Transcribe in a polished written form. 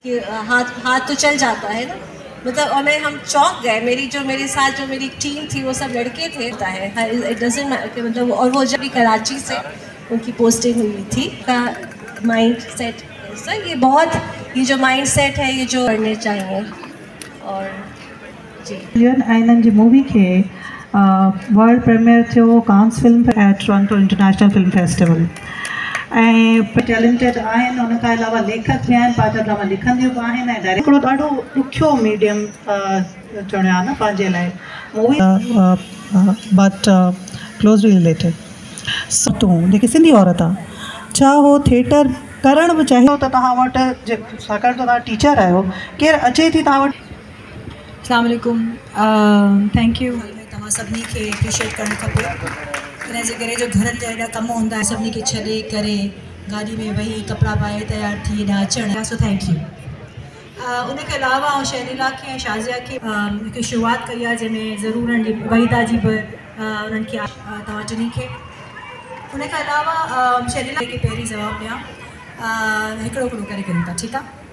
कि हाथ हाथ तो चल जाता है ना, मतलब। और हम चौंक गए, मेरे साथ जो मेरी टीम थी वो सब लड़के थे। इट डजंट मतलब, और वो जब भी कराची से उनकी पोस्टिंग हुई थी का माइंड सेट ऐसा, ये जो माइंड सेट है, ये जो करने चाहिए। और जी इन्हनि जी मूवी के वर्ल्ड प्रीमियर थियो Cannes film at Toronto international film festival ऐं टैलेंटेड आहिनि। उन खां अलावा लेखक बि आहिनि, पात्र ड्रामा लिखंदियूं बि आहिनि ऐं डायरेक्ट हिकिड़ो ॾाढो ॾुखियो मीडियम चुणियो आहे न पंहिंजे लाइ movie, but closely related. So तूं जेकी सिंधी औरत आहे, छा उहो थिएटर करण बि चाहियो त तव्हां वटि, छाकाणि त तव्हां टीचर आहियो, केरु अचे थी तव्हां वटि? अस्सलाम वालेकुम, थैंक यू। तव्हां सभिनी खे एप्रिशिएट करणु खपे, इन जे करे जो घरनि जा एॾा कम हूंदा सभिनी खे छॾे करे गाॾी में वेही कपिड़ा पाए तयारु थी हेॾा अचणु, सो थैंक यू। उनखे अलावा शैलीला खे ऐं शाज़िया खे हिकु शुरूआति कई आहे, जंहिंमें ज़रूरु उन्हनि जी वहीदा जी बि उन्हनि खे तव्हां टिनी खे। उनखां अलावा शैलीला खे पहिरीं जवाबु ॾियां, हिकिड़ो करे कयूं था, ठीकु आहे।